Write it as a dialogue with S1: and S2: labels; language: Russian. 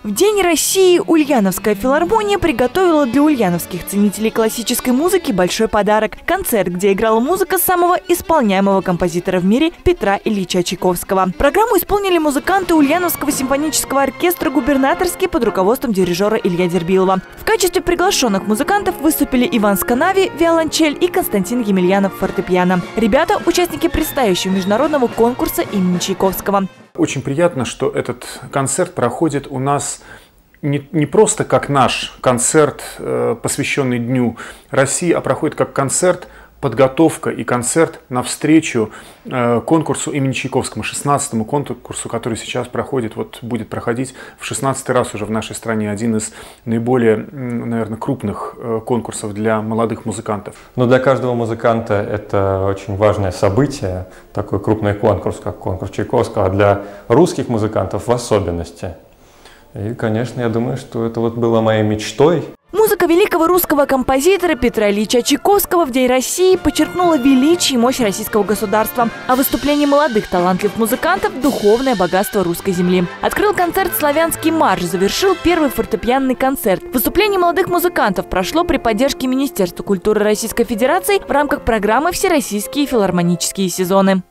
S1: В День России Ульяновская филармония приготовила для ульяновских ценителей классической музыки большой подарок – концерт, где играла музыка самого исполняемого композитора в мире Петра Ильича Чайковского. Программу исполнили музыканты Ульяновского симфонического оркестра «Губернаторский» под руководством дирижера Илья Дербилова. В качестве приглашенных музыкантов выступили Иван Сканави, виолончель, и Константин Емельянов, фортепиано. Ребята – участники предстоящего международного конкурса имени Чайковского.
S2: Очень приятно, что этот концерт проходит у нас не просто как наш концерт, посвященный Дню России, а проходит как концерт, подготовка и концерт навстречу конкурсу имени Чайковского, 16-му конкурсу, который сейчас проходит, будет проходить в 16-й раз уже в нашей стране, один из наиболее, наверное, крупных конкурсов для молодых музыкантов.
S3: Но для каждого музыканта это очень важное событие, такой крупный конкурс, как конкурс Чайковского, а для русских музыкантов в особенности. И, конечно, я думаю, что это было моей мечтой.
S1: Музыка великого русского композитора Петра Ильича Чайковского в День России подчеркнула величие и мощь российского государства, а выступление молодых талантливых музыкантов – духовное богатство русской земли. Открыл концерт «Славянский марш», завершил первый фортепианный концерт. Выступление молодых музыкантов прошло при поддержке Министерства культуры Российской Федерации в рамках программы «Всероссийские филармонические сезоны».